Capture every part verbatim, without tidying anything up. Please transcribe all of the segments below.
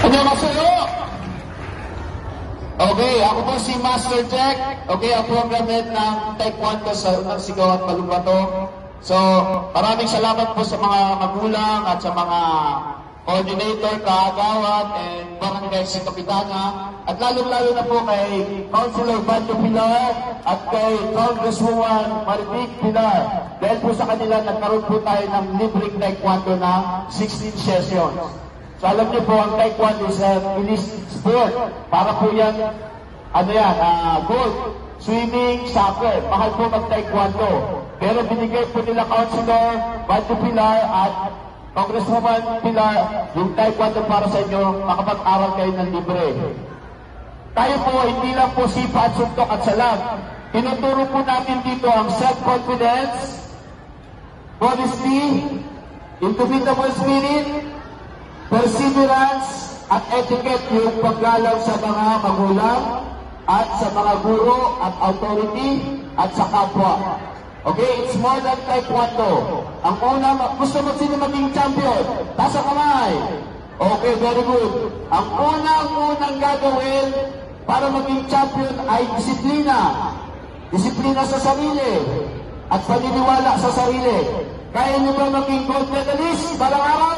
Annyeonghaseyo! Okay, ako po si Master Jack. Okay, ang program head ng Taekwondo sa Unang Sigaw at Balumbato. So, maraming salamat po sa mga magulang at sa mga coordinator, kaagawat, and barangay si Kapitana. At lalong-lalo na po kay Councilor Banjo Pilar at kay Congresswoman Marivic Pilar. Dahil po sa kanila, nagkaroon po tayo ng libreng Taekwondo na sixteen sessions. So alam niyo po, ang Taekwondo is an elite sport. Para po yan, ano yan, uh, golf, swimming, soccer. Mahal po mag-Taekwondo. Pero binigay po nila Councilor Banjo Pilar at Congresswoman Pilar yung Taekwondo para sa inyo, makapag-aral kayo ng libre. Tayo po, hindi lang po sipa at suntok at salag. Tinuturo po natin dito ang self-confidence, modesty, indomitable spirit, perseverance, at etiquette, yung paggalang sa mga magulang at sa mga guro at authority at sa kapwa. Okay, it's more than Taekwondo. Ang una, gusto mo sino maging champion? Taas ang kamay. Okay, very good. Ang unang-unang gagawin para maging champion ay disiplina. Disiplina sa sarili at paniniwala sa sarili. Kaya niyo ba maging gold medalist balang araw?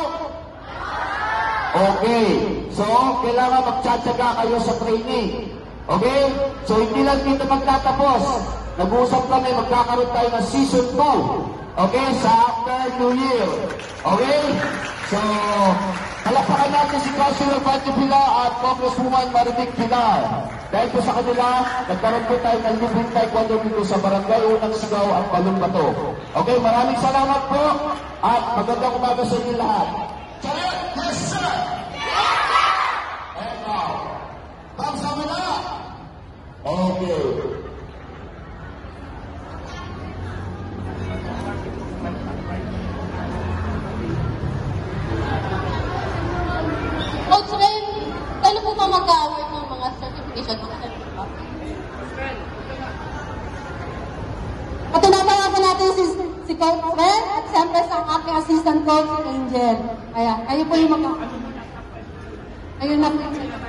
Okay, so kailangan magtsatsaga kayo sa training. Okay, so hindi lang dito magtatapos. Nag-uusap kami, magkakaroon tayo ng season two. Okay, sa after New Year. Okay, so palakpakan natin si Councilor Banjo Pilar at Congresswoman Marivic Pilar. Dahil po sa kanila, nagkaroon po tayo ng libreng Taekwondo dito sa Barangay Unang Sigaw at Balumbato. Okay, maraming salamat po at magandang umaga sa inyo lahat. Yes, sir! And now, pagsama na! Okay. Coach Ren, kailan po ba mag-award ng mga certification? Patunatayan po natin si, si Coach Ren at siyempre sa aking assistant coach, Angel. Kaya, kayo po yung mag-award. Ayun na po.